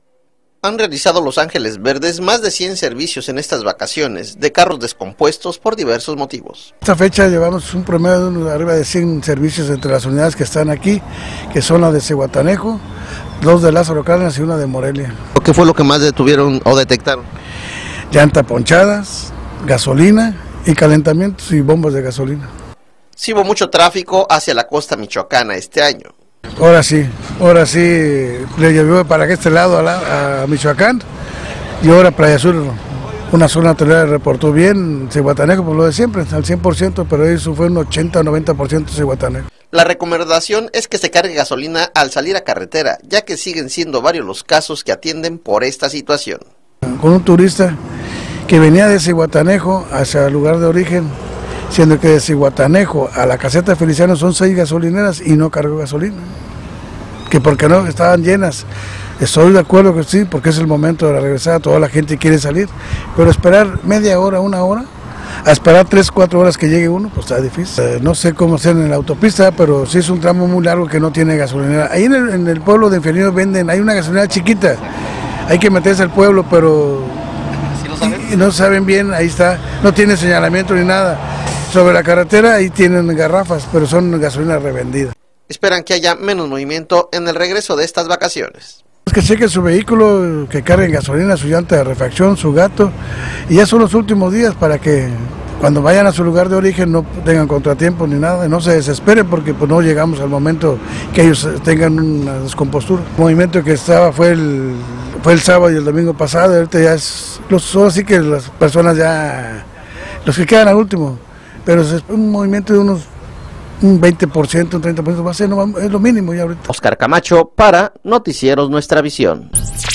Han realizado Los Ángeles Verdes más de 100 servicios en estas vacaciones de carros descompuestos por diversos motivos. Esta fecha llevamos un promedio de arriba de 100 servicios entre las unidades que están aquí, que son las de Zihuatanejo, 2 de Lázaro Cárdenas y 1 de Morelia. ¿Qué fue lo que más detuvieron o detectaron? Llanta ponchadas, gasolina y calentamientos y bombas de gasolina. Sí hubo mucho tráfico hacia la costa michoacana este año. Ahora sí le llevó para este lado a Michoacán y ahora Playa Sur, una zona hotelera reportó bien, Zihuatanejo por lo de siempre, al 100%, pero eso fue un 80-90% Zihuatanejo. La recomendación es que se cargue gasolina al salir a carretera, ya que siguen siendo varios los casos que atienden por esta situación. Con un turista que venía de Zihuatanejo hacia el lugar de origen, siendo que de Zihuatanejo a la caseta Feliciano son 6 gasolineras y no cargó gasolina, que porque no estaban llenas. Estoy de acuerdo que sí, porque es el momento de regresar, toda la gente quiere salir, pero esperar media hora, 1 hora, a esperar 3-4 horas que llegue uno, pues está difícil. No sé cómo ser en la autopista, pero sí es un tramo muy largo que no tiene gasolinera. Ahí en el pueblo de Infierno venden, hay una gasolinera chiquita, hay que meterse al pueblo, pero ¿sí no saben bien? Ahí está, no tiene señalamiento ni nada. Sobre la carretera ahí tienen garrafas, pero son gasolina revendida. Esperan que haya menos movimiento en el regreso de estas vacaciones. Que chequen su vehículo, que carguen gasolina, su llanta de refacción, su gato, y ya son los últimos días para que cuando vayan a su lugar de origen no tengan contratiempo ni nada, no se desesperen porque pues no llegamos al momento que ellos tengan una descompostura. El movimiento que estaba fue el sábado y el domingo pasado, y ahorita ya es, así que las personas ya, los que quedan al último, pero es un movimiento de un 20%, un 30% va a ser, no, es lo mínimo ya ahorita. Oscar Camacho para Noticieros Nuestra Visión.